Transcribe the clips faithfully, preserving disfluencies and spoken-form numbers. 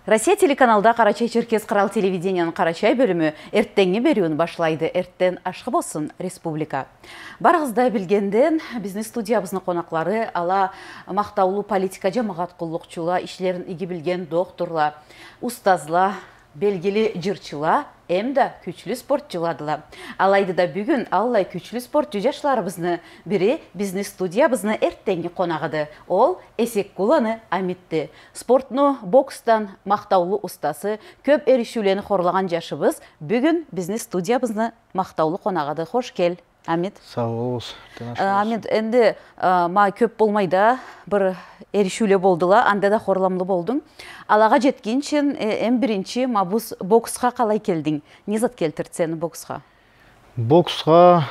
Россия телеканалда Карачай-Черкес Кырал телевидениянын Карачай бөлүмү эрттеңи берүүнү башлайды. Эрттен ашкы болсун республика. Барыгызда билгенден биздин студиябыздын конаклары ала мактаулуу политика жамаат куллукчула, ишлерин иги билген докторла, устазла, белгили жырчыла, эмда күчлүү спортчуладыла. Алайды да бүгүн аллай күчлүү спортчу жашларыбызны бири биздин студиябыздын эрттеңи конагыды. Ол Эсеккуланы Амитти. Спортну бокстан мактаулуу устасы, көп эришүүлөрүн хорлаган жашыбыз бүгүн биздин студиябыздын мактаулуу конагыды. Хош кел, Амит. Сау болуңуз. Амит, энди ма көп болмайда бир эришүүлөр болдула, анда да хорламлуу болдуң. Алага жеткенчен эң биринчи мабуз бокска калай келдиң? Не зат келтирди сени бокска? Бокска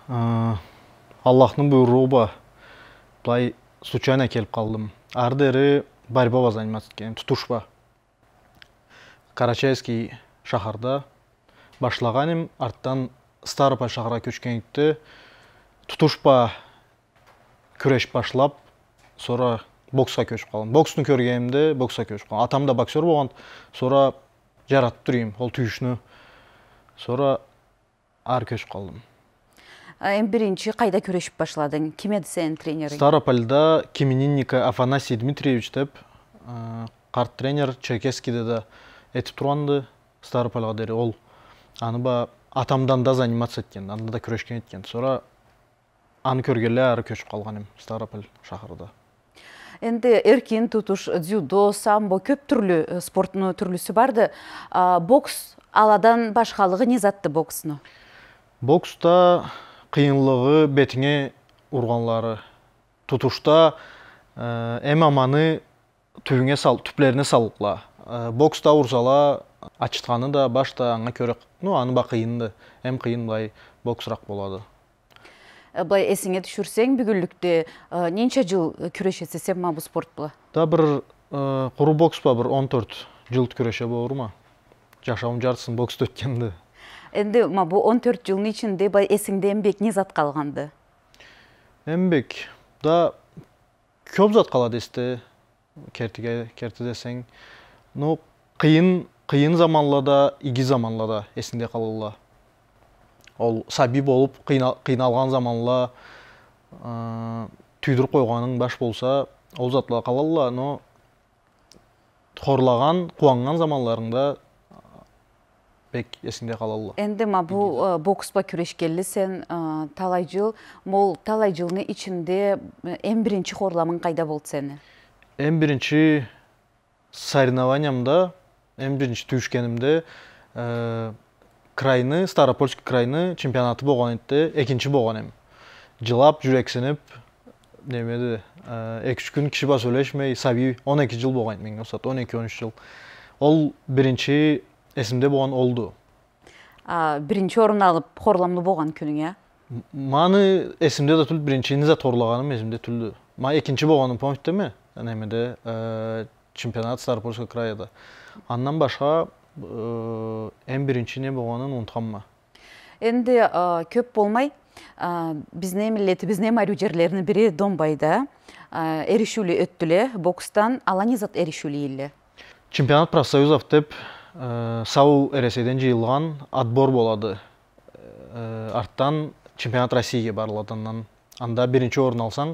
Аллахтын буйругу ба. Былай случайно келип калдым. Ардери борьба заниматься эткенмин, тутушпа. Карачайский шаарда башлаганмын, арттан Старопай шаарга көчкөндө тутушпа күрөш башлап, sonra бокска көчүп калдым. Бокстун көргөнүмдө бокска көчүп калдым. Атам да боксер болгон, sonra жаратып турайм ол түйүшнү. Sonra ар көчүп калдым. Эң биринчи кайда күрөшүп башладың? Ким эди сенин тренериң? Старопальда Кименинника Афанасий Дмитриевич деп карт тренер Черкескиде да этип турганды. Старопальга дери ол аны ба атамдан да заниматься эткен, анда да күрөшкөн эткен. Sonra аны көргөлө ары көчүп калганым Старопаль шаарында. Энди эркин тутуш, дзюдо, самбо көп түрлүү спорттун түрлүсү барды. Бокс аладан башкалыгы не затты боксну? Бокста кыйынлыгы бетиңе урганлары. Тутушта эм аманы түбүңө сал, түплерине салыкла. Бокста урсала ачытканы да башта аңа көрө, ну аны ба кыйынды. Эм кыйын бай боксрак болду. Былай эсиңе түшүрсең, бүгүнлүктө ненче жыл күрөшөсүң ма бу спорт була? Да бир куру бокс ба бир он төрт жыл күрөшө болурма. Жашауым жартысын бокста өткенди. Энди ма бу он төрт жылдын ичинде бай эсиңде эмбек не зат калганды? Эмбек да көп зат калат эсте. Кертиге керти десең, ну кыйын кыйын заманла да, иги заманла да эсинде калыла. Ол саби болуп кыйналган заманла түйдүрүп койгоның баш болса, ол затла калалла, но хорлаган, кубанган заманларыңда бек эсинде калалла. Энди ма бу бокспа күрөшкелли сен талай жыл, мол талай жылдын ичинде эң биринчи хорламың кайда болду сени? Эң биринчи соревнованиямда, эң биринчи түшкөнүмдө крайны, Старопольский крайны чемпионаты болгон этте, экинчи болгон эм. Жылап, жүрексинип, немеди, эки үч күн киши ба сүйлөшмөй, саби он эки жыл болгон мен осат, он эки он үч жыл. Ол биринчи эсимде болгон олду. Биринчи орун алып, хорламлуу болгон күнүң, э? Маны эсимде да түл биринчини зат хорлаганым эсимде түлдү. Ма экинчи болгонум помните немеде, чемпионат Старопольский крайда. Андан башка эң биринчи не болгонун унутканма. Энди көп болмай, биздин миллети, биздин айруу жерлеринин бири Донбайда эришүүлүү өттүлө, бокстан ала не зат эришүүлүү эле? Чемпионат профсоюзов деп САУ РСДен жыйылган отбор болду. Арттан чемпионат Россияга барыладан. Анда биринчи орун алсаң,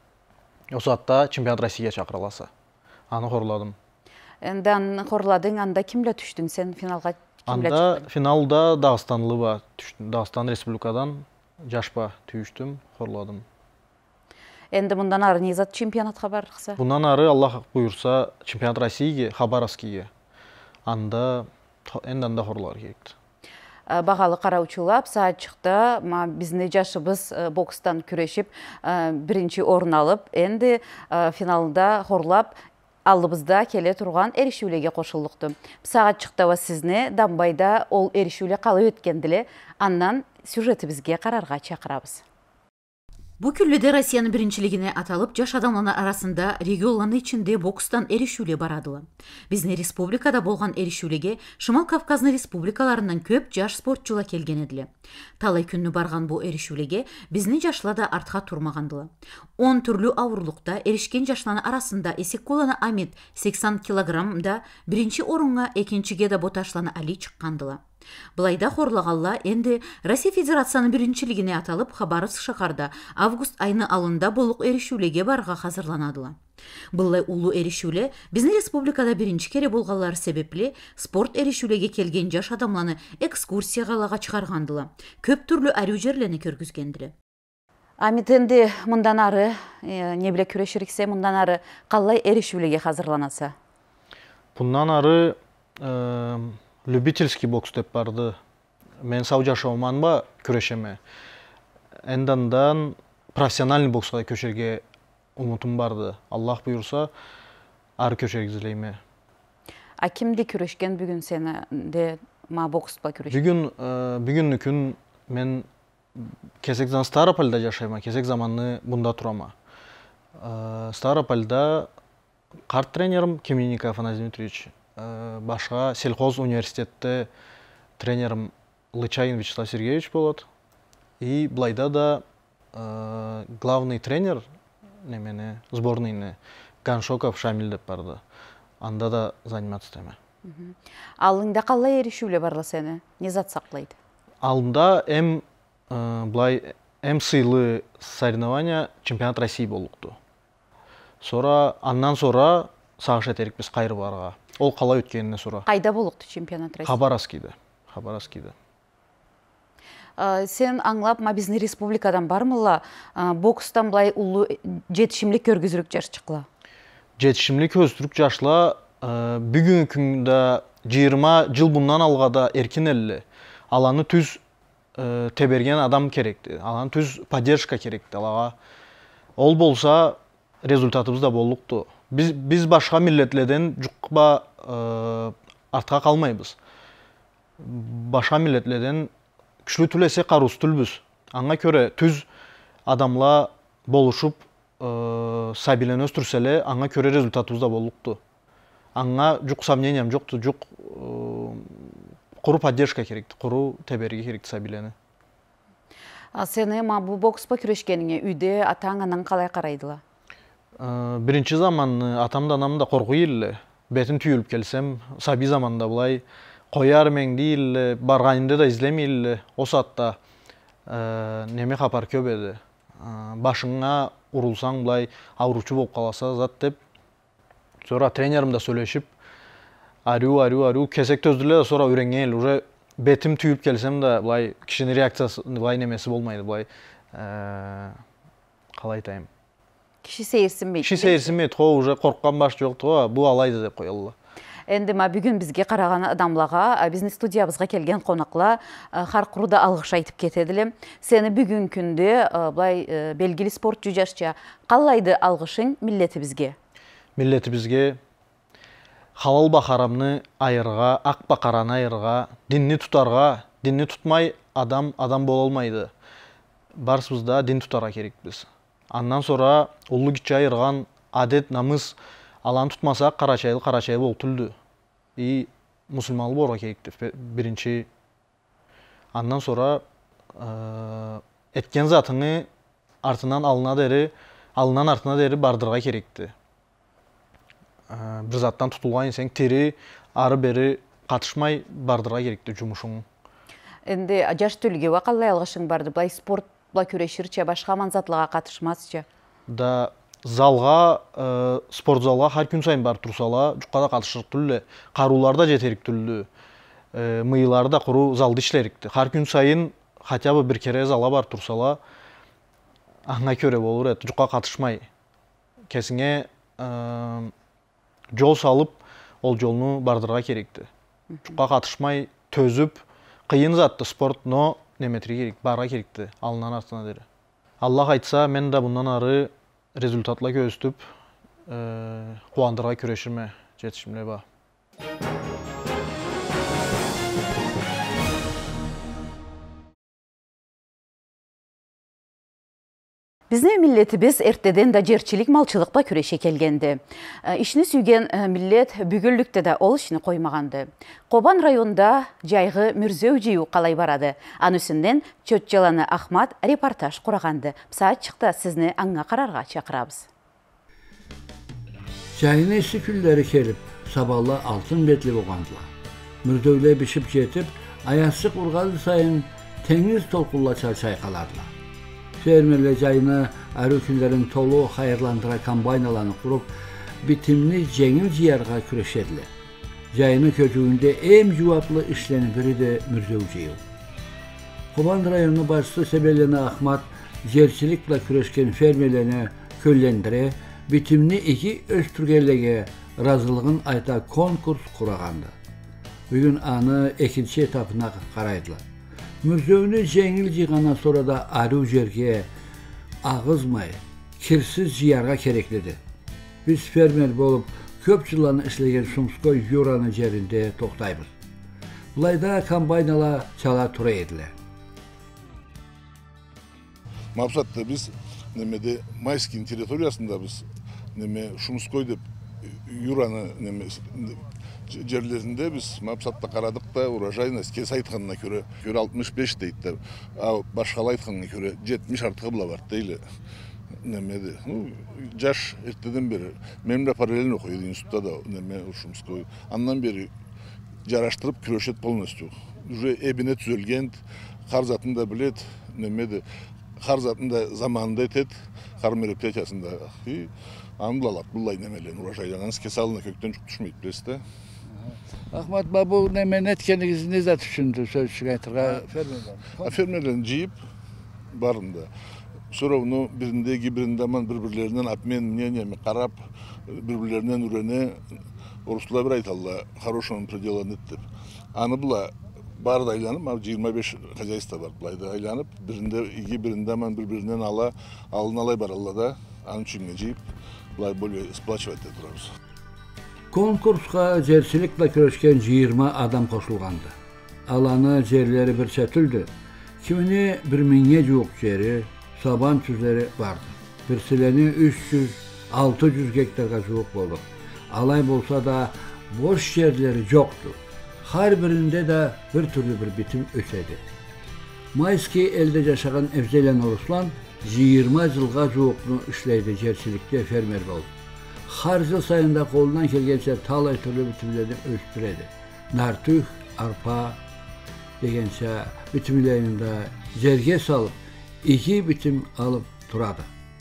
осатта чемпионат Россияга чакырыласы. Аны хорладым. Энди аны хорладың, анда кимле түштүң сен финалга? Анда финалда Дагыстанлы ба түштүм. Дагыстан республикадан жашпа түштүм, хорладым. Энди мындан ары не зат чемпионатка барыкса? Bundan ары Аллах буйрса чемпионат Россияга, Хабаровскийге. Анда энди анда хорлар керекти. Багалы караучулап, саатчыкта биздин жашыбыз бокстан күрөшүп, биринчи орун алып, энди финалда хорлап, алдыбызда келе турган эришүүлөргө кошулдукту. Саатчыкта сизне Донбайда ол эришүүлөр калып өткендиле, андан сюжетибизге карарга чакырабыз. Bu küllüde Россиянын биринчилигине аталып, жаш адамлар арасында регионларны ичинде бокстан эришүүле барадылы. Биздин республикада болгон эришүүлеге Шымал Кавказдын республикаларынан көп жаш спортчулар келген эдиле. Талай күнү барган бу эришүүлеге биздин жашлар да артка турмагандылы. он түрлүү ауырлукта эришкен жашлардын арасында Эсеккулана Амит сексен килограммда биринчи орунга, экинчиге да Боташлана Али чыккандылы. Былайда хорлагалла энди Россия Федерациянын биринчилигине аталып, Хабаровск шаарда август айыны алында болук эришүүлеге барга азырланадылы. Былай улуу эришүүле биздин республикада биринчи кере болганлары себепле спорт эришүүлеге келген жаш адамларны экскурсияга чыгаргандылы. Көп түрлүү аруу жерлерни көргүзгендиле. Амит энди мындан ары эмне биле күрөшүрүксе, мындан ары кандай эришүүлеге азырланаса? Bundan ары любительский бокс деп барды. Мен сау жашооман ба күрөшеме. Эндандан профессиональный боксқа көшерге умутум барды. Аллах буйрса, ары көшергизилейме. А кимди күрөшкен бүгүн сени де ма бокспа күрөшкөн? Бүгүн бүгүнкү күн мен Кесекзан Ставропольда жашайм, Кесек заманны бунда турама. Ставропольда карт тренерим Кеменников Афанасий Дмитриевич, башка сельхоз университетте тренерим Лычайин Вячеслав Сергеевич болот. И Блайда да э, главный тренер немене сборныйны Ганшоков Шамиль деп барды. Анда да заниматься теме. Алында кандай эришүүлө барла сени? Не зат саклайт? Алында эм э, блай эм сыйлы соревнования чемпионат России болукту. Сора андан сора сагыш этерик биз кайры барга. Ол калай өткөнүнө сора. Кайда болукту чемпионат России? Хабаровскийде. Хабаровскийде. Сен аңлап, ма биздин республикадан бармыла бокстан былай улуу жетишимлик көргүзүрүк жаш чыкла? Жетишимлик көзүрүк жашла бүгүнкү күндө жыйырма жыл bundan алгада эркин эле аланы түз теберген адам керекти. Аланы түз поддержка керекти алага. Ол болса результатыбыз да болукту. Биз биз башка миллетлерден жукба артка калмайбыз. Башка миллетлерден күчлүү түлесе карус түлбүз. Аңа көрө түз адамла болушуп сабилен өстүрселе, аңа көрө результатыбыз да болукту. Аңа жук сомнениям жокту, жук куру поддержка керекти, куру теберги керекти сабилени. А сени ма бу бокспа күрөшкениңе үйдө атаң анан калай карайдыла? Биринчи заманны атам да анам да коркуй эле. Бетин түйүлүп келсем, саби заманда булай кояр мең дейл, барганымда да излемейл, о саатта неме капар көп эди. Башыңа урулсаң булай ауручу болуп каласа зат деп. Сора тренерим да сүйлөшүп, аруу аруу аруу кесек төздүлө да сора үйрөнгөн эл. Уже бетим түйүп келсем да булай кишинин реакциясы булай немеси болмайды, булай калай айтайм. Киши сейирсинбейт. Киши сейирсинбейт, го уже корккан баш жокту, бу алайды деп коелу. Энди ма бүгүн бизге караган адамларга, биздин студиябызга келген конаклар ар куруда алгыш айтып кетедиле. Сени бүгүн күндө булай белгили спортчу жашча калайды алгышың миллетибизге? Миллетибизге халал ба харамны айырга, ак ба караны айырга, динни тутарга, динни тутмай адам адам боло алмайды. Барсыбызда дин тутарга керекпиз. Андан сора улуу кичи айырган адет, намыс алан tutmasak карачайыл карачай болуп түлдү. И мусулманлы болорго керекти биринчи. Андан сора эткен затыңы артынан алына дери, алынан артына дери бардырга керекти. Бир заттан тутулган сен тери ары бери катышмай бардырга керекти жумушуң. Энди жаш төлгө калай алгышың барды? Булай спортла күрөшүрчү, башка мансатларга катышмасчы? Да залга, спорт залга har күн сайын барып турсала, жукка да катышып түлле. Каруулар да жетерик түллү. Мыйлар да куру залда ишлерикти. Har күн сайын хотя бы бир кере зала барып турсала, аңа көрө болор эт, жукка катышмай. Кесиңе жол салып, ол жолну бардырга керекти. Жукка катышмай төзүп, кыйын затты спорт, но неметри керек, барга керекти, алынан артына дери. Аллах айтса, мен да bundan ары результатла көзтүп, кубандырга күрөшүрме жетишимде ба. Bizning milletimiz erteden de jerçilik malçılıkta küreşe kelgendi. İşini süygen millet bügüllükte de ol işini koymagandı. Qoban rayonda jaygı mürzev jiyu qalay barады. Anüsünden Çötçalanı Ahmad reportaj kuragandı. Saat çıktı sizni аңа qararga çakırabız. Jayına işi külleri kelip, sabahla altın betli boğandılar. Mürdövle bişip jetip, ayaşık urgalı sayın temiz tolkulla çayqalardılar. Fermerle jayına arı küllerin tolu hayırlandıra kambaynalarını kurup, bitimli jengil jiyarga küreşediler. Jayının köküğünde en cevaplı işlerin biri de mürdövciyi. Qoban rayonu başçısı Sebelene Ahmad, jerçilikle küreşken fermerlerine köllendire, bitimli iki östürgelege razılığın ayta konkurs kuragandı. Bugün anı ikinci etapına qaraydılar. Mürzövünü jengil jigana sonra da arı jerge ağızmay, kirsiz jiyarga kerekledi. Biz fermer bolup köp yıllarını işlegen Sumskoy Yuranı jerinde toktayбыз. Bulayda kambaynalar çala tura ediler. Mapsat'ta biz nemede Maysk'in teritoriyasında biz neme Şumskoy dep Yuranı neme жерlerinde biz Mapsat'ta qaradık da urajayına kes aytkanına göre göre altmış beş deydi. A başkalı aytkanına göre yetmiş artığı bula var değil. Nemedi. Jaş erteden beri memle paralelini okuyordu institutta da neme Şumskoy. Andan beri jaraştırıp küreşet polностью. Уже ebine tüzelgen, kar zatında bilet nemedi. Kar zatında zamanında etet, kar merepiyatiyasında. Anlalat bullay nemelen urajaylanız kesalına kökten çok düşmeyip bileste. Ahmet babu nemen etkeniz ne zat düşündü söz çıkartırga fermerler? Fermerlerin jiyip barında. Sonra onu birinde birinde man birbirlerinden apmen niye mi karap birbirlerinden ürene Oruslar bir aytalla хорошим пределан etip. Anı bula barda aylanıp yirmi beş hacayista var bulayda aylanıp birinde iki birinde man birbirinden ala alın alay baralla da anı çünkü jiyip bulay böyle isplaçıvat ediyoruz. Konkurska jerçilikle küreşken yirmi adam koşulgandı. Alanı jerleri bir çetüldü. Kimini bir minge yok jeri, saban tüzleri vardı. Birsileni üç yüz altı yüz gektarga çok oldu. Alay bolsa da boş yerleri yoktu. Her birinde de bir türlü bir bitim ösedi. Mayski elde yaşayan Evzelen Oruslan yirmi yılga joqnu işleydi jerçilikte fermer oldu. Har yıl sayında kolundan kelgençe talay türlü bitimlerini ölçtüredi. Nartüh, arpa degençe bitimlerinde jerge salıp iki bitim alıp turadı.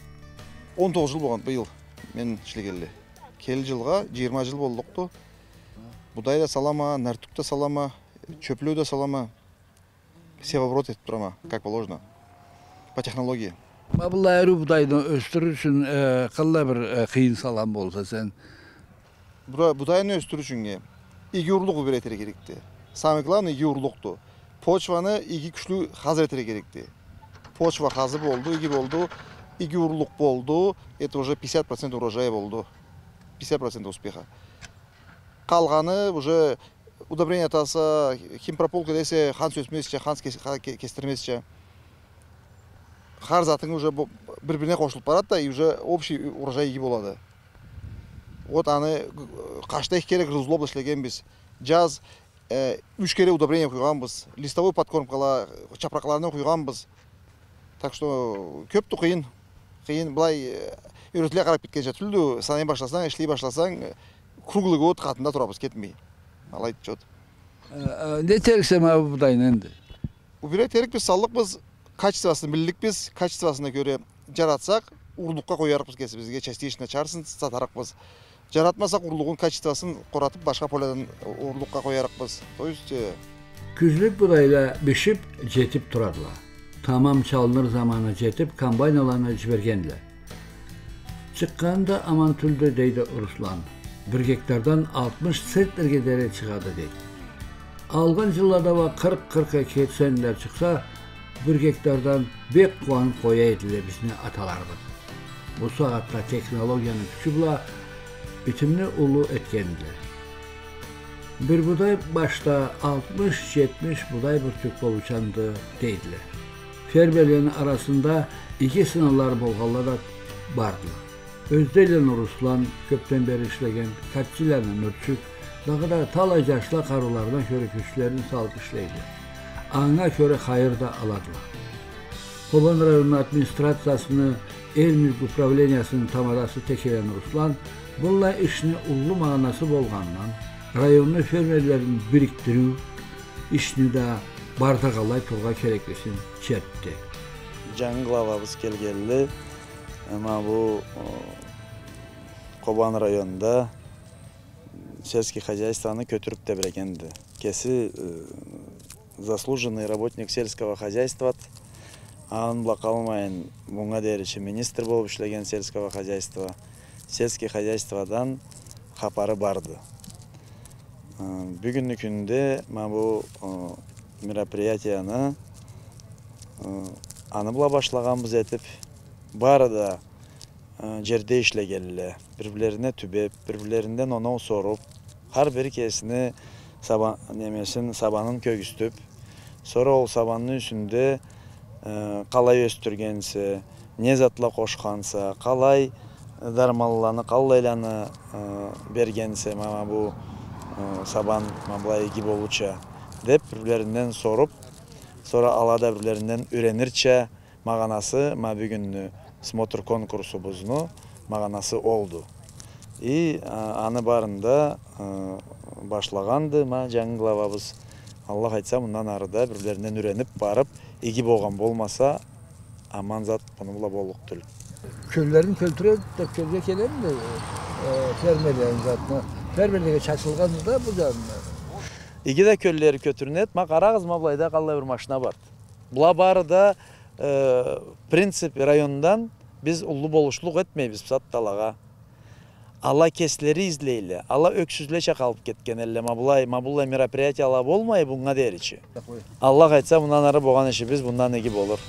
он тогуз жыл болған быйыл мен ишлегелі. Келі жылға жиырма жыл болдықты. Будай да салама, нартук да салама, чөплеу да салама. Все в оборот етіп тұрама, как положено. По технологии. Бұл әрі будайды өстіру үшін қылла бір қиын салам болса сен? Будайны өстіру үшін игі ұрлық бір етері керекті. Самый главный игі ұрлықты. Почваны игі күшлі қазыр етері керекті. Почва қазы болды, игі болды. Игі ұрлық болды, это уже пятьдесят процентов урожая болды. пятьдесят процентов успеха. Қалғаны уже удобрение атаса, химпрополка десе, хан сөсмесче, хан кестірмесче. Har zatың уже бір-біріне қосылып барады да, и уже общий урожай игі болады. Вот аны қашта екі керек Рызлобда ішлеген біз. Жаз үш кере удобрение құйған біз. Листовой подкормкала, чапрақларына құйған біз. Так что көпті қиын. Қиын былай үйретіле қарап кеткен түлді санай башласаң, ішлей башласаң, круглый год қатында тұрабыз кетмей. Алайды жод. Не теріксем әбі бұдайын енді? Убирай терік біз салдық біз качествосын білдік біз, качествосына көре жаратсақ, ұрлыққа қойарықпыз кесі бізге частично чарсын сатарықпыз. Жаратмасақ ұрлығын качествосын қоратып башқа полядан ұрлыққа қойарықпыз. То есть Күзлük budayla bişip jetip turadılar. Tamam çalınır zamanı jetip kambaynalarına jibergendiler. Çıkkanda aman tüldü deydi Ruslan. Bir hektardan altmış sentlerge dere çıkadı deydi. Algan yıllarda var kırk kırka ketsenler çıksa bir hektardan bek kuanıp koyaydılar bizine atalardı. Bu saatte teknolojiyanın küçü bula bitimini ulu etkendiler. Bir buday başta altmış yetmiş buday bir tük oluşandı deydiler. fermerlerin arasında iki sınırlar bolğanlar da bardılar. Özdeyle Ruslan köpten beri işlegen kaççılarla nörçük, dağı da talay yaşla karılarına göre güçlerini salgışlaydı. Ana göre hayır da aladılar. Koban rayonunun administrasiyasını, el mülk upravleniyasının tamarası tekelen Ruslan, bununla işini ullu manası bolğandan, rayonlu fermerlerin biriktirүү, işini de bardağalay turğa kereklisin çerpti. Жаңы главабыз келгелі, ama bu Koban rayonunda сельский хозяйствоны көтүрүп те берекенди. Кеси заслуженный работник сельского хозяйства, анын була калмайын буга дээричи министр болуп иштеген сельского хозяйства, сельский хозяйстводан хапары барды. Бүгүнкү күндө бу мероприятияны аны була башлаганбыз этип, бары да жерде иштегеле, бири-бирине түбеп, бири-биринден оноо соруп, ар бир кесини сабан немесин сабанын көгүстүп, sonra ол сабанын үстүндө калай өстүргенсе, не затла кошканса, калай дармалланы, калайланы бергенсе, мама бу сабан мамлай эги болуча деп бири-биринден соруп, sonra алада бирлеринен үйренирче маганасы ма бүгүн смотр конкурсубузну маганасы олду. И аны барында башлаганды ма жаңы главабыз. Аллах айтса, мындан арыда бирлеринен үйренип барып, эги болгон болмаса аман зат буну була болуктул. Köylerin kültürü de köyge gelen de fermerlerin zatına. Fermerliğe çatılganında bu da İki de kölleri kötürünet, ma karağız mablayda kalla bir maşına var. Bula bari da e, prinsip rayonundan biz ulu boluşluk etmeyiz sattalağa. Allah kesleri izleyle, Allah öksüzleşe kalıp ketken elle mabulay, mabulay merapiriyati Allah olmayı bunga der içi. Allah aytsa bundan arı boğan işi biz bundan ne gibi olur.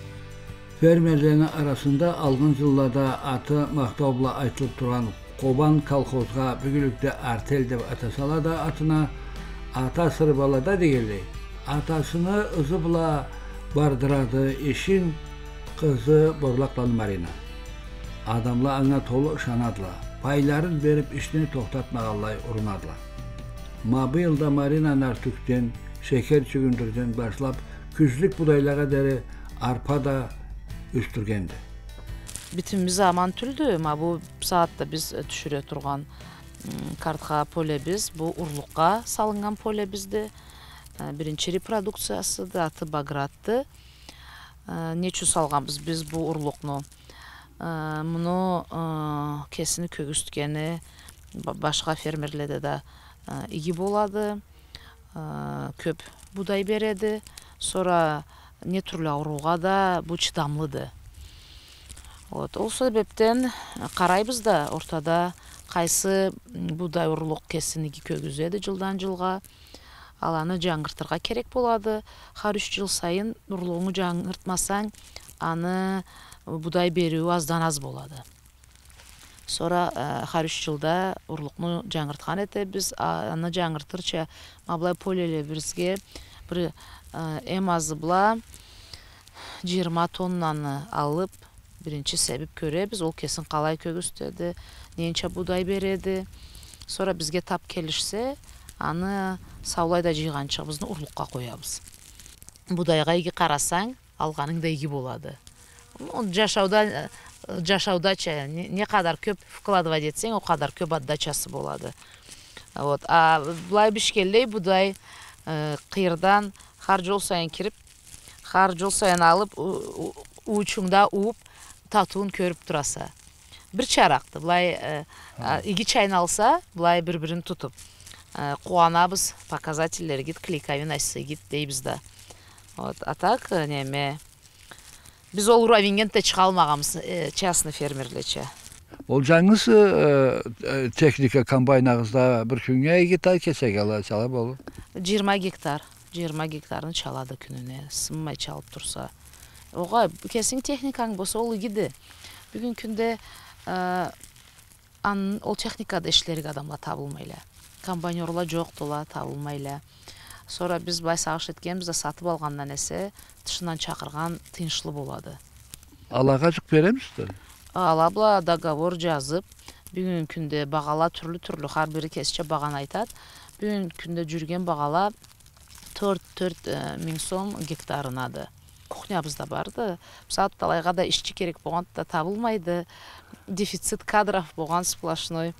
Fermerlerin arasında algın yıllarda atı Mahtavla aytılıp duran Koban kalkozga bügülükte artel dep atasalar da atına ata sırbalada değildi. Atasını ızıbla bardıradı eşin kızı Borlaklan Marina. Adamla ana tolu şanadla. Payların verip işini toxtatmağallay urunadla. Ma bu yılda Marina nartükten, şeker çügündürden başlap, küzlük budaylağa deri arpa da üstürgendi. Bütün bir zaman tüldü, ma bu saatte biz düşüre turgan kartqa pole biz, bu urlukka salıngan pole bizdi. Birinci reproduksiyası da atı Bagrat'tı. Neçü salganbız biz bu urluknu. Bunu kesini kögüstkeni başka fermerlerde de iyi boladı. Köp buday beredi. Sonra ne türlü auruğa da bu çıdamlıdı. O sebepten qarayбыз da ortada qaysı buday urluk kesini kögüzedi жылдан жылга. Alаны жаңғыртырға керек болады. Har үч жыл сайын urluğunu жаңғыртмасаң, аны buday берүү аздан аз болады. Sonra har үч жылда urluğunu жаңғыртқан ете biz аны жаңғыртырча маблай полеле бизге bir эм азы бла жыйырма тоннаны алып birinci sebep körебиз, ол kesin қалай көгүстөдү, ненче buday береди. Sonra бизге тап келишсе, аны саулайда жыйганчыбызды урлукка коябыз. Будайга эги карасаң, алганың да эги болады. Жашауда жашаудача не кадар көп вкладывать этсең, о кадар көп отдачасы болады. Вот, а булай бишкелдей будай кыйырдан har жол сайын кирип, har жол сайын алып, учуңда ууп, татуун көрүп тураса. Бир чаракты, булай эги чайналса, булай бири-бирин тутуп кубанабыз, показательлер гит, клейковин ачса гит дейбиз да. Вот, а так неме biz ol уровеньген те чыга алмаганбыз, частный фермерлече. Ол жаңыз техника комбайнагызда bir күнгө гектар кесек ала чала болу. жыйырма гектар, жыйырма гектарын чалады күнүнө, сынмай чалып турса. Ога кесиң техникаң болсо ол гиди. Бүгүн күндө ан ол техникада иштелерге адамлар табылмайлы. Комбайнерлар жок тола табылмайлы. Sonra biz бай сагыш эткенбиз да сатып алгандан эсе тышынан чакырган тыйынчлы болады. Алакачык беремизби? Алабла договор жазып, бүгүнкү күндө багала түрлүү-түрлүү ар бири кесче баганы айтат. Бүгүнкү күндө жүрген багала төрт миң сом гектарынады. Кухнябызда барды. Саат талайга да ишчи керек болгондо табылмайды. Дефицит кадров болгон сплошной.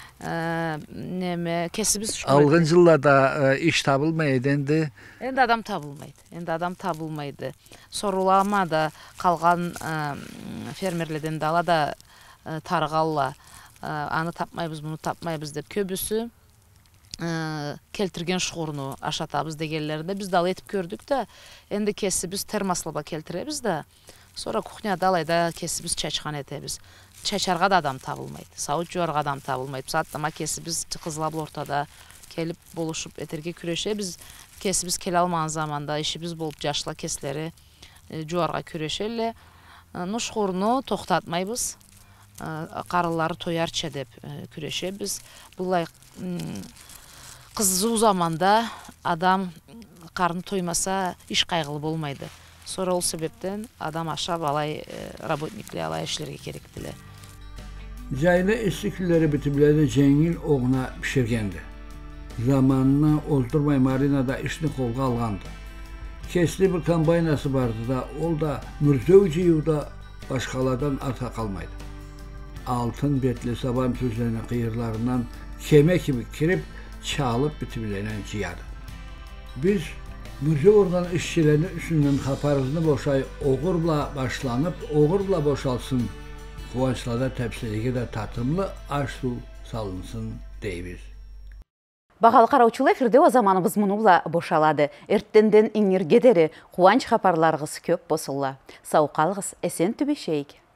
Неме кесибиз Алган жылларда иш табылмайды энди. Энди адам табылмайды. Энди адам табылмайды. Соруламада калган фермерлерден далада таргалла. Аны тапмайбыз, муну тапмайбыз деп көбүсү келтирген шугурну ашатабыз дегенлеринде биз дал этип көрдүк да, энди кесибиз термослаба келтиребиз да, sonra кухняда алайда кесибиз чачкан этебиз. Чачарга да адам табылмайт, сауыт жуарга адам табылмайт. Сааттама кесибиз кызылабыл ортада келип болушуп этерге күрөшөбүз. Кесибиз келе алмаган заманда ишибиз болуп жашла кеслери жуарга күрөшөлү. Ну шугурну токтотмайбыз. Карылары тоярча деп күрөшөбүз. Булай кызуу заманда адам карны тоймаса иш кайгылуу болмайды. Sonra ол себептен адам ашап алай работниклер алай işlerге керектиле. Jaylı istiklileri bitibleri Cengil oğuna pişirgendi. Zamanını ozdurmay marinada işini kolga algandı. Kesli bir kambaynası vardı da ol da Mürzövciyu da başkalardan arta kalmaydı. Altın betli saban tüzlerinin kıyırlarından keme gibi kirip çalıp bitibilenen ciyadı. Biz Müze organ işçilerinin üstünden kaparızını boşay oğurla başlanıp oğurla boşalsın. Kıvançlarda tepsilige de tatımlı aş su salınsın deybiz. Бағалы қараучылы эфирде о заманыбыз мұнула бошалады. Эрттенден иңер гедері қуанч хапарларғыз көп босылла. Сау қалғыз, әсен түбешейік.